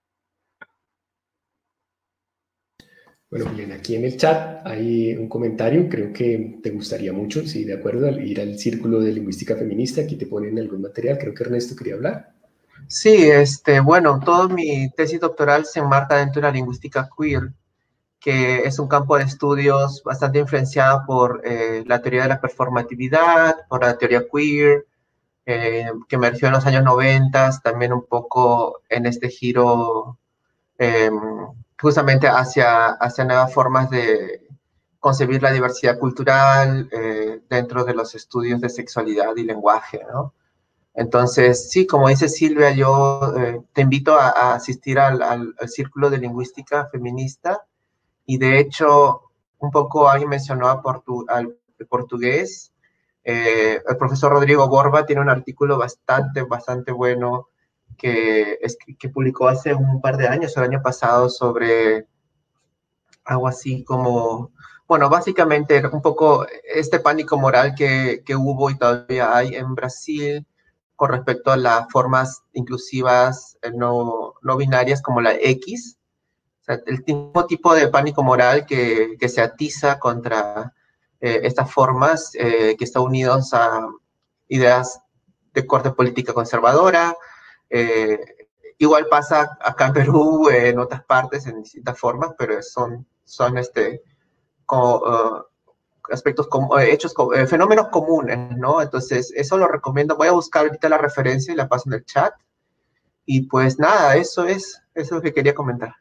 Bueno, Juliana, aquí en el chat hay un comentario, creo que te gustaría mucho, sí, de acuerdo, al ir al Círculo de Lingüística Feminista, aquí te ponen algún material, creo que Ernesto quería hablar. Sí, este, bueno, toda mi tesis doctoral se enmarca dentro de la lingüística queer, que es un campo de estudios bastante influenciado por eh, la teoría de la performatividad, por la teoría queer, eh, que emergió en los años noventa, también un poco en este giro eh, justamente hacia, hacia nuevas formas de concebir la diversidad cultural eh, dentro de los estudios de sexualidad y lenguaje, ¿no? Entonces, sí, como dice Silvia, yo eh, te invito a, a asistir al, al, al Círculo de Lingüística Feminista, y de hecho, un poco alguien mencionó a portu, al portugués. Eh, el profesor Rodrigo Borba tiene un artículo bastante, bastante bueno que, es, que publicó hace un par de años, el año pasado, sobre algo así como, bueno, básicamente un poco este pánico moral que, que hubo y todavía hay en Brasil con respecto a las formas inclusivas no, no binarias como la X. O sea, el mismo tipo de pánico moral que, que se atiza contra eh, estas formas eh, que están unidos a ideas de corte política conservadora. Eh, igual pasa acá en Perú, eh, en otras partes, en distintas formas, pero son, son este, como, uh, aspectos, com hechos, eh, fenómenos comunes, ¿no? Entonces, eso lo recomiendo. Voy a buscar ahorita la referencia y la paso en el chat. Y pues nada, eso es, eso es lo que quería comentar.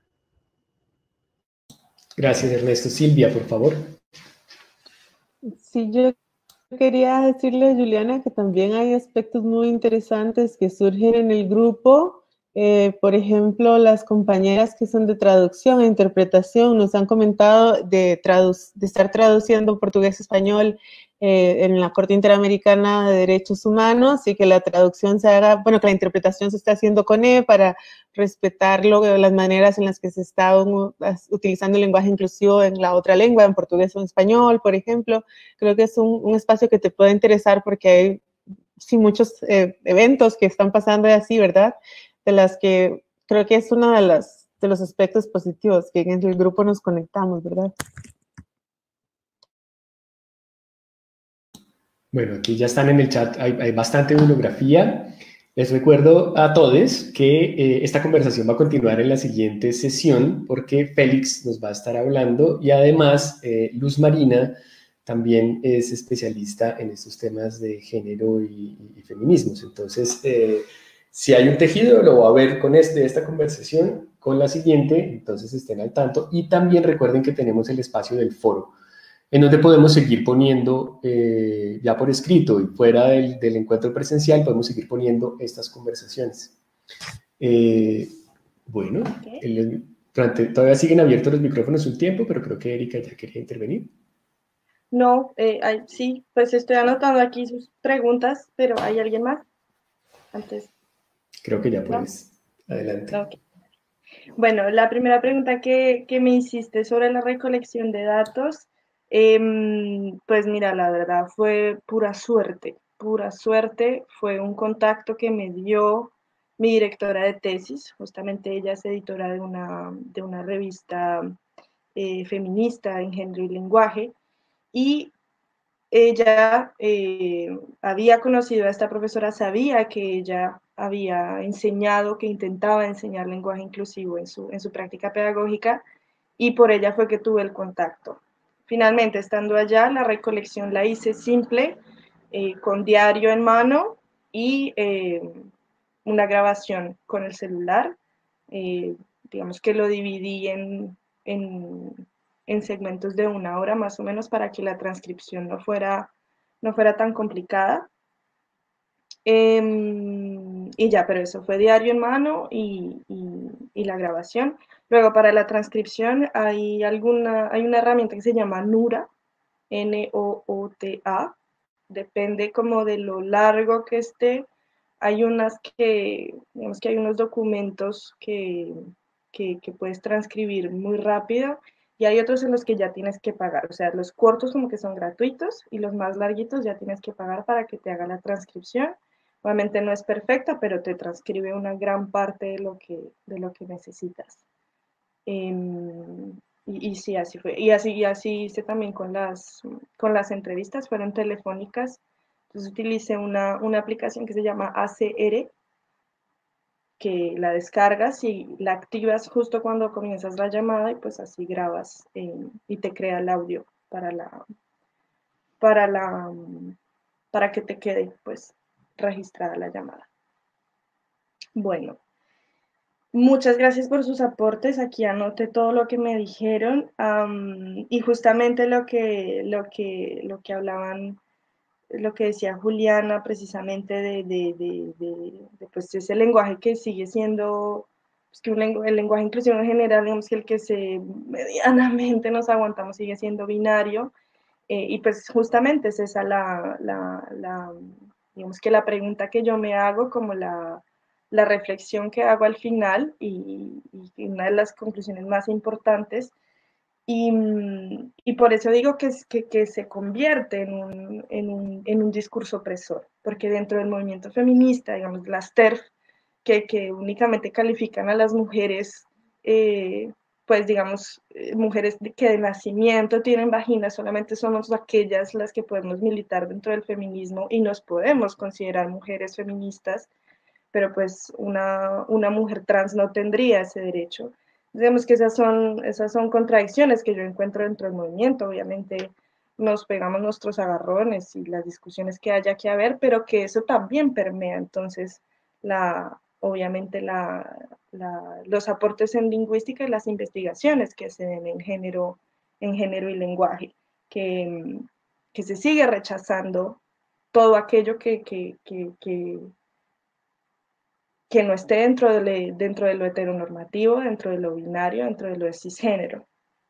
Gracias, Ernesto. Silvia, por favor. Sí, yo quería decirle a Juliana que también hay aspectos muy interesantes que surgen en el grupo. Eh, por ejemplo, las compañeras que son de traducción e interpretación nos han comentado de, de estar traduciendo portugués-español eh, en la Corte Interamericana de Derechos Humanos, y que la traducción se haga, bueno, que la interpretación se está haciendo con E para respetar lo, las maneras en las que se está utilizando el lenguaje inclusivo en la otra lengua, en portugués o en español, por ejemplo. Creo que es un, un espacio que te puede interesar porque hay sí, muchos eh, eventos que están pasando así, ¿verdad? De las que creo que es uno de, las, de los aspectos positivos, que en el grupo nos conectamos, ¿verdad? Bueno, aquí ya están en el chat, hay, hay bastante bibliografía. Les recuerdo a todos que eh, esta conversación va a continuar en la siguiente sesión, porque Félix nos va a estar hablando, y además eh, Luz Marina también es especialista en estos temas de género y, y feminismos. Entonces, eh, si hay un tejido, lo va a ver con este, esta conversación, con la siguiente, entonces estén al tanto. Y también recuerden que tenemos el espacio del foro, en donde podemos seguir poniendo, eh, ya por escrito y fuera del, del encuentro presencial, podemos seguir poniendo estas conversaciones. Eh, bueno, Okay. el, durante, todavía siguen abiertos los micrófonos un tiempo, pero creo que Erika ya quería intervenir. No, eh, hay, sí, pues estoy anotando aquí sus preguntas, pero ¿hay alguien más? Antes. Creo que ya puedes. ¿No? Adelante. Okay. Bueno, la primera pregunta que, que me hiciste sobre la recolección de datos, eh, pues mira, la verdad fue pura suerte, pura suerte. Fue un contacto que me dio mi directora de tesis, justamente ella es editora de una, de una revista eh, feminista en género y lenguaje, y ella eh, había conocido a esta profesora, sabía que ella había enseñado, que intentaba enseñar lenguaje inclusivo en su, en su práctica pedagógica, y por ella fue que tuve el contacto. Finalmente, estando allá, la recolección la hice simple, eh, con diario en mano y eh, una grabación con el celular. Eh, digamos que lo dividí en, en, en segmentos de una hora más o menos para que la transcripción no fuera, no fuera tan complicada. Eh, y ya, pero eso fue diario en mano y, y, y, la grabación. Luego, para la transcripción hay, alguna, hay una herramienta que se llama Nura, N O O T A. Depende como de lo largo que esté hay unas que, digamos que hay unos documentos que, que, que puedes transcribir muy rápido y hay otros en los que ya tienes que pagar. O sea, los cortos como que son gratuitos y los más larguitos ya tienes que pagar para que te haga la transcripción. Obviamente no es perfecta, pero te transcribe una gran parte de lo que, de lo que necesitas. Eh, y, y sí, así fue. Y así, y así hice también con las, con las entrevistas, fueron telefónicas. Entonces utilicé una, una aplicación que se llama A C R, que la descargas y la activas justo cuando comienzas la llamada y pues así grabas eh, y te crea el audio para la, para la, para que te quede pues registrada la llamada. Bueno, muchas gracias por sus aportes. Aquí anoté todo lo que me dijeron um, y justamente lo que, lo que, lo que hablaban, lo que decía Juliana precisamente de, de, de, de, de pues ese lenguaje que sigue siendo, pues que un lengu el lenguaje inclusivo en general, digamos que el que se medianamente nos aguantamos sigue siendo binario eh, y pues justamente es esa la, la, la, digamos que la pregunta que yo me hago, como la, la reflexión que hago al final y, y una de las conclusiones más importantes. Y, y por eso digo que, que, que se convierte en un, en, un, en un discurso opresor, porque dentro del movimiento feminista, digamos, las T E R F, que, que únicamente califican a las mujeres, eh, pues digamos, eh, mujeres que de nacimiento tienen vagina, solamente somos aquellas las que podemos militar dentro del feminismo y nos podemos considerar mujeres feministas, pero pues una, una mujer trans no tendría ese derecho. Digamos que esas son, esas son contradicciones que yo encuentro dentro del movimiento. Obviamente nos pegamos nuestros agarrones y las discusiones que haya que haber, pero que eso también permea entonces la, obviamente la, la, los aportes en lingüística y las investigaciones que se den en género, en género y lenguaje, que, que se sigue rechazando todo aquello que, que, que, que que no esté dentro de, dentro de lo heteronormativo, dentro de lo binario, dentro de lo cisgénero.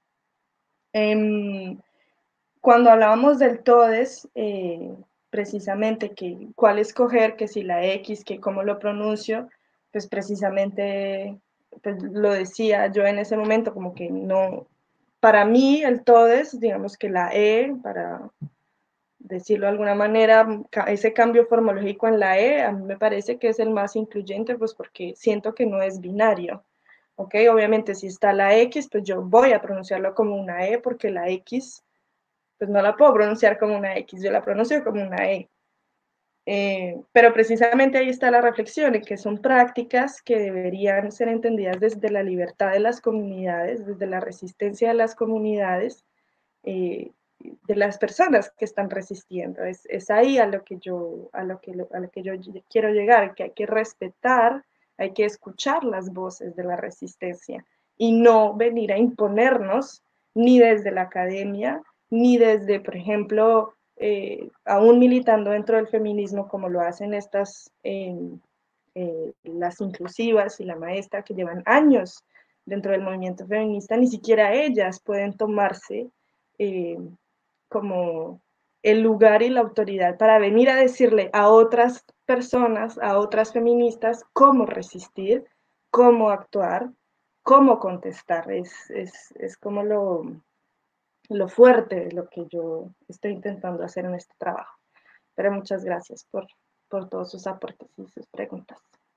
Eh, cuando hablábamos del TODES, eh, precisamente que cuál escoger, que si la X, que cómo lo pronuncio, pues precisamente pues lo decía yo en ese momento, como que no, para mí el TODES, digamos que la E, para decirlo de alguna manera, ese cambio formológico en la E, a mí me parece que es el más incluyente, pues porque siento que no es binario, ¿ok? Obviamente si está la X, pues yo voy a pronunciarlo como una E, porque la X, pues no la puedo pronunciar como una X, yo la pronuncio como una E. Eh, pero precisamente ahí está la reflexión, en que son prácticas que deberían ser entendidas desde la libertad de las comunidades, desde la resistencia de las comunidades, eh, de las personas que están resistiendo. Es, es ahí a lo que yo, a lo que, a lo que yo quiero llegar, que hay que respetar, hay que escuchar las voces de la resistencia y no venir a imponernos ni desde la academia, ni desde, por ejemplo, eh, aún militando dentro del feminismo como lo hacen estas, eh, eh, las inclusivas y la maestra que llevan años dentro del movimiento feminista, ni siquiera ellas pueden tomarse eh, como el lugar y la autoridad para venir a decirle a otras personas, a otras feministas, cómo resistir, cómo actuar, cómo contestar. Es, es, es como lo, lo fuerte de lo que yo estoy intentando hacer en este trabajo. Pero muchas gracias por, por todos sus aportes y sus preguntas.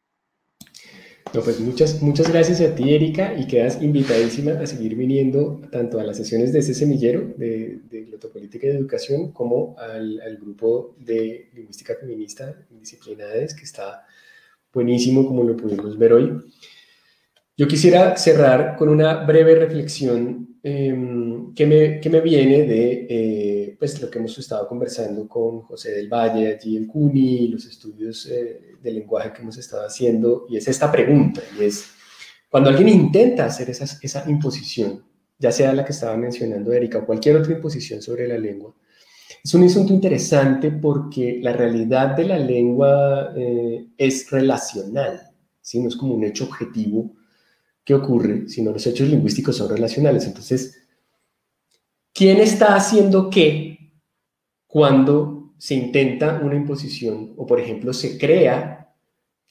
No, pues muchas, muchas gracias a ti, Erika, y quedas invitadísima a seguir viniendo tanto a las sesiones de ese semillero de, de Glotopolítica y Educación como al, al grupo de Lingüística Feminista en Disciplinades, que está buenísimo como lo pudimos ver hoy. Yo quisiera cerrar con una breve reflexión eh, que, me, que me viene de eh, pues, lo que hemos estado conversando con José del Valle allí en CUNY, los estudios eh, de lenguaje que hemos estado haciendo, y es esta pregunta, y es, cuando alguien intenta hacer esa, esa imposición, ya sea la que estaba mencionando Erika o cualquier otra imposición sobre la lengua, es un asunto interesante porque la realidad de la lengua eh, es relacional, ¿sí? No es como un hecho objetivo que ocurre, sino los hechos lingüísticos son relacionales. Entonces, ¿quién está haciendo qué cuando se intenta una imposición o, por ejemplo, se crea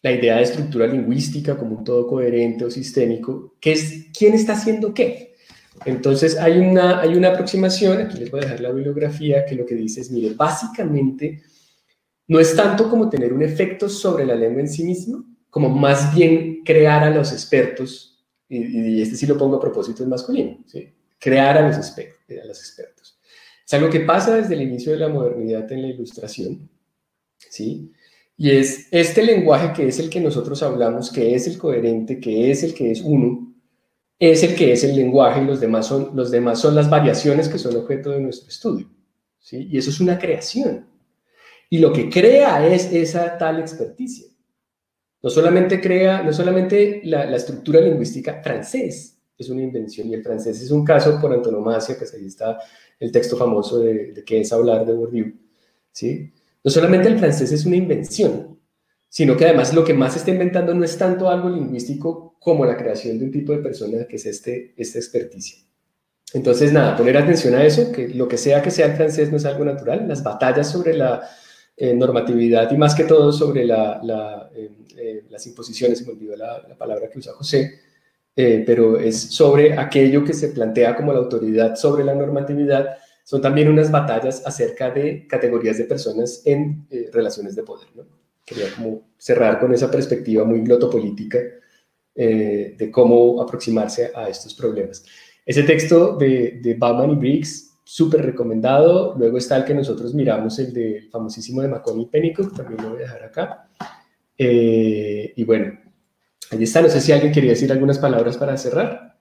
la idea de estructura lingüística como un todo coherente o sistémico, que es quién está haciendo qué. Entonces hay una, hay una aproximación, aquí les voy a dejar la bibliografía, que lo que dice es, mire, básicamente no es tanto como tener un efecto sobre la lengua en sí misma, como más bien crear a los expertos, y, y este sí lo pongo a propósito en masculino, ¿sí? Crear a los, a los expertos. Es algo que pasa desde el inicio de la modernidad en la ilustración, ¿sí? Y es este lenguaje que es el que nosotros hablamos, que es el coherente, que es el que es uno, es el que es el lenguaje y los demás son, los demás son las variaciones que son objeto de nuestro estudio, ¿sí? Y eso es una creación. Y lo que crea es esa tal experticia. No solamente crea, no solamente la, la estructura lingüística francés es una invención, y el francés es un caso por antonomasia, que ahí está el texto famoso de, de qué es hablar de Bourdieu, ¿sí? No solamente el francés es una invención, sino que además lo que más se está inventando no es tanto algo lingüístico como la creación de un tipo de persona que es este, esta experticia. Entonces, nada, poner atención a eso, que lo que sea que sea el francés no es algo natural. Las batallas sobre la eh, normatividad y más que todo sobre la, la, eh, eh, las imposiciones, se me olvidó la, la palabra que usa José, eh, pero es sobre aquello que se plantea como la autoridad sobre la normatividad. Son también unas batallas acerca de categorías de personas en eh, relaciones de poder, ¿no? Quería como cerrar con esa perspectiva muy glotopolítica eh, de cómo aproximarse a estos problemas. Ese texto de, de Bauman y Briggs, súper recomendado. Luego está el que nosotros miramos, el del famosísimo de McConnell y Pennycook, también lo voy a dejar acá. Eh, y bueno, ahí está. No sé si alguien quería decir algunas palabras para cerrar.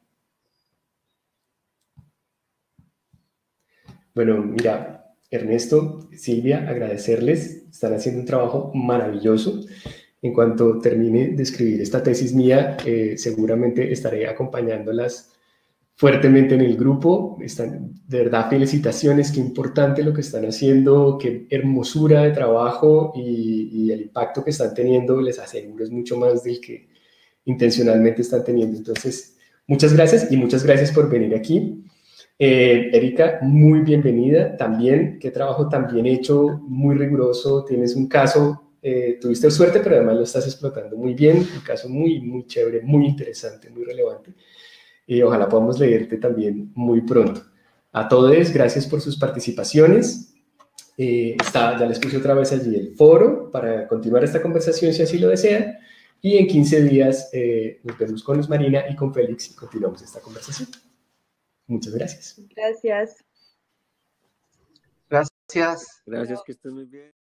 Bueno, mira, Ernesto, Silvia, agradecerles, están haciendo un trabajo maravilloso. En cuanto termine de escribir esta tesis mía, eh, seguramente estaré acompañándolas fuertemente en el grupo. Están, de verdad, felicitaciones, qué importante lo que están haciendo, qué hermosura de trabajo, y, y el impacto que están teniendo, les aseguro, es mucho más del que intencionalmente están teniendo. Entonces, muchas gracias y muchas gracias por venir aquí. Eh, Erika, muy bienvenida también, qué trabajo tan bien hecho, muy riguroso, tienes un caso, eh, tuviste suerte, pero además lo estás explotando muy bien, un caso muy, muy chévere, muy interesante, muy relevante, y ojalá podamos leerte también muy pronto. A todos, gracias por sus participaciones. Eh, está, ya les puse otra vez allí el foro para continuar esta conversación si así lo desean, y en quince días eh, nos vemos con Luz Marina y con Félix y continuamos esta conversación. Muchas gracias. Gracias. Gracias. Gracias, que estés muy bien.